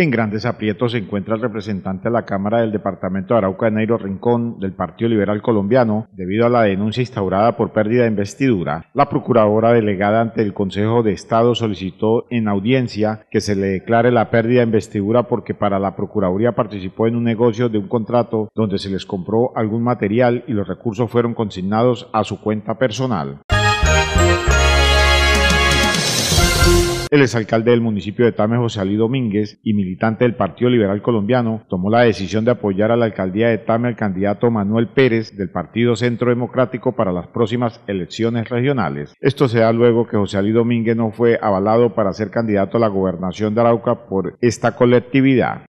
En grandes aprietos se encuentra el representante de la Cámara del Departamento de Arauca, Nairo Rincón, del Partido Liberal Colombiano, debido a la denuncia instaurada por pérdida de investidura. La procuradora delegada ante el Consejo de Estado solicitó en audiencia que se le declare la pérdida de investidura porque para la Procuraduría participó en un negocio de un contrato donde se les compró algún material y los recursos fueron consignados a su cuenta personal. El exalcalde del municipio de Tame, José Ali Domínguez, y militante del Partido Liberal Colombiano, tomó la decisión de apoyar a la alcaldía de Tame al candidato Manuel Pérez del Partido Centro Democrático para las próximas elecciones regionales. Esto se da luego que José Ali Domínguez no fue avalado para ser candidato a la gobernación de Arauca por esta colectividad.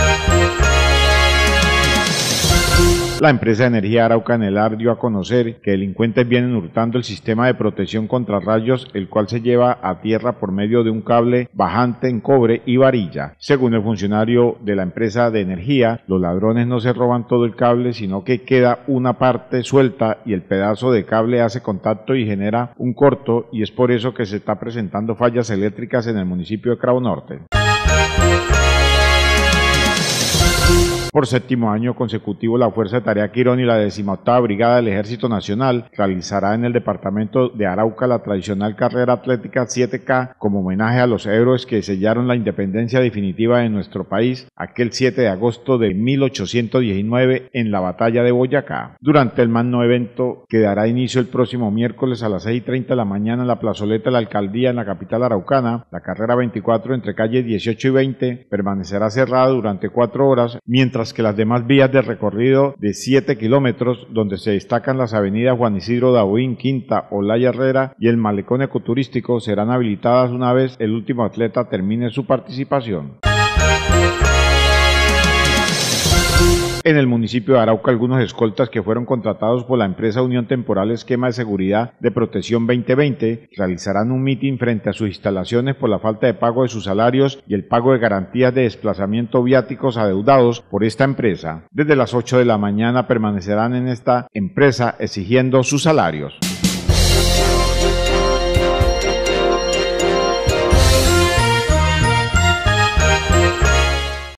La empresa de energía Arauca Enelar dio a conocer que delincuentes vienen hurtando el sistema de protección contra rayos, el cual se lleva a tierra por medio de un cable bajante en cobre y varilla. Según el funcionario de la empresa de energía, los ladrones no se roban todo el cable, sino que queda una parte suelta y el pedazo de cable hace contacto y genera un corto, y es por eso que se está presentando fallas eléctricas en el municipio de Cravo Norte. Por séptimo año consecutivo, la Fuerza de Tarea Quirón y la 18ª Brigada del Ejército Nacional realizará en el departamento de Arauca la tradicional carrera atlética 7K como homenaje a los héroes que sellaron la independencia definitiva de nuestro país aquel 7 de agosto de 1819 en la batalla de Boyacá. Durante el magno evento que dará inicio el próximo miércoles a las 6:30 de la mañana en la plazoleta de la alcaldía en la capital araucana, la carrera 24 entre calles 18 y 20 permanecerá cerrada durante 4 horas, mientras que las demás vías de recorrido de 7 kilómetros, donde se destacan las avenidas Juan Isidro Daoín, Quinta, Olaya Herrera y el malecón ecoturístico, serán habilitadas una vez el último atleta termine su participación. En el municipio de Arauca, algunos escoltas que fueron contratados por la empresa Unión Temporal Esquema de Seguridad de Protección 2020 realizarán un mitin frente a sus instalaciones por la falta de pago de sus salarios y el pago de garantías de desplazamiento viáticos adeudados por esta empresa. Desde las 8 de la mañana permanecerán en esta empresa exigiendo sus salarios.